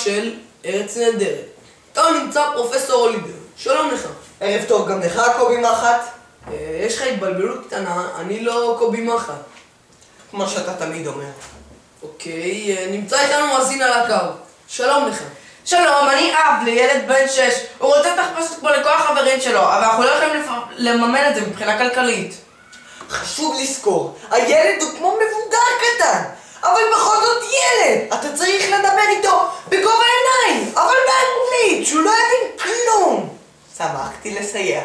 של ארץ נהדרת. כאן נמצא פרופסור אוליבר. שלום לך. ערב טוב, גם לך קובי מחט? יש לך התבלבלות קטנה, אני לא קובי מחט. כמו שאתה תמיד אומר. אוקיי, נמצא איתנו מאזין על הקו. שלום לך. שלום, אני אב לילד בן 6. הוא רוצה תחפושת פה לכל החברים שלו, אבל אנחנו לא יכולים לממן את זה מבחינה כלכלית. חשוב לזכור, הילד הוא כמו מבוגר קטן, אבל בכל זאת ילד. אתה צריך לדבר איתו בגובה עיניים, אבל באנגלית, שהוא לא יבין כלום. שמחתי לסייע.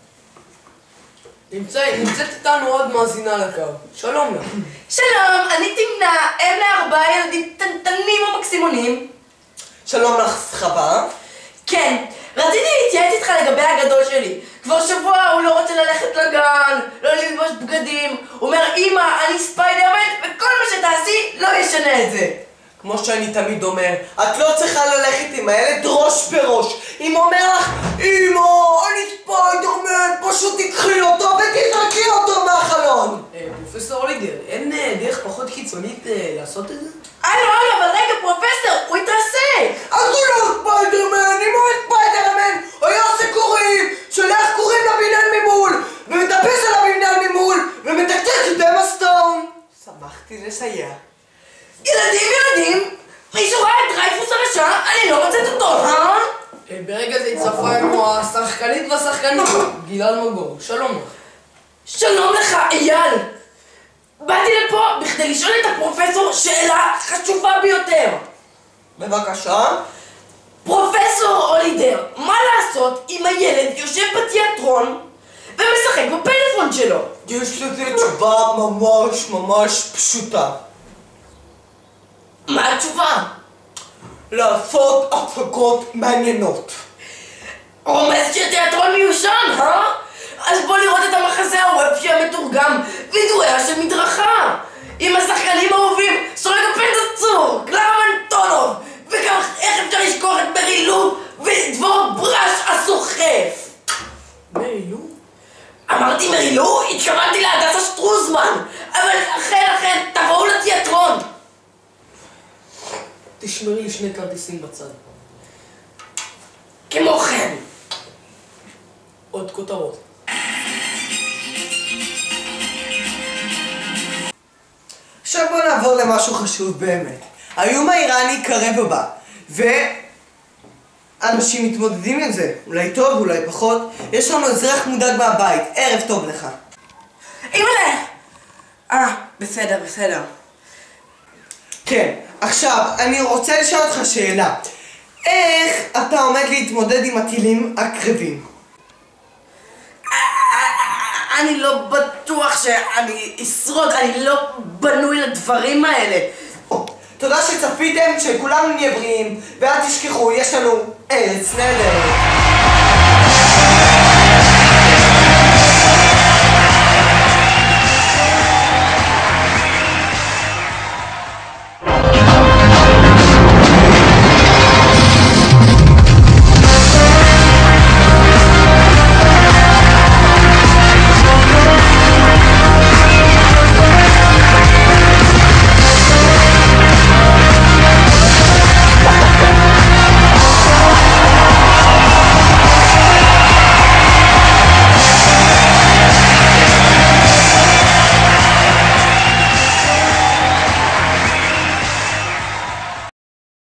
נמצאת איתנו עוד מאזינה על הקו. שלום לך. שלום, אני תמנה, אם ל4 ילדים טנטנים ומקסימונים. שלום לך, סחבה. כן, רציתי להתייעץ איתך לגבי הגדול שלי. כבר שבוע הוא לא רוצה ללכת לגן, לא ללבוש בגדים. הוא אומר, אמא, אני ספיידרמן, וכל מה שתעשי לא ישנה את זה. כמו שאני תמיד אומר, את לא צריכה ללכת עם הילד ראש בראש. אם אומר לך, אמא, אני ספיידרמן, פשוט תקחי אותו ותזרקי אותו מהחלון. פרופסור אוליבר, אין דרך פחות קיצונית לעשות את זה? אבל רגע, פרופסור, הוא התרסק. אז הוא לא ספיידרמן, אם הוא ספיידרמן, הוא היה עושה קורים, שולח קורים לבניין ממול, ומטפס על הבניין ממול, ומתקתק את אמה סטון. שמחתי לסייע. ילדים, מישהו ראה את דרייפוס הרשע? אני לא מוצאת אותו, ברגע זה הצטרפה אלינו השחקנית והשחקנית, גלעד מגור. שלום לך. שלום לך, אייל. באתי לפה בכדי לשאול את הפרופסור שאלה חשובה ביותר. בבקשה. פרופסור אוליבר, מה לעשות אם הילד יושב בתיאטרון ומשחק בפלאפון שלו? יש לזה תשובה ממש פשוטה. מה התשובה? לעשות הפקות מעניינות. רומז שתיאטרון מיושן, אז בוא לראות את המחזה הוובשי המתורגם, וידואיה של מדרכה, עם השחקנים האהובים, סורג הפנדצור, קלרה מנטונוב, וגם איך אפשר לשכוח את מרי לו ודבור ברש הסוחף. מרי לו? אמרתי מרי לו? התכוונתי להדסה שטרוזמן, אבל אכן, תבואו לתיאטרון. תשמרי לי 2 כרטיסים בצד. כמו כן. עוד כותרות. עכשיו בוא נעבור למשהו חשוב באמת. האיום האיראני קרב ובא, ואנשים מתמודדים עם זה. אולי טוב, אולי פחות. יש לנו אזרח מודאג מהבית. ערב טוב לך. אימא'לה! בסדר. כן, עכשיו, אני רוצה לשאול אותך שאלה. איך אתה עומד להתמודד עם הטילים הקרבים? אני לא בטוח שאני אשרוד, אני לא בנוי לדברים האלה. תודה שצפיתם, שכולנו נהיה בריאים, ואל תשכחו, יש לנו ארץ נהדרת.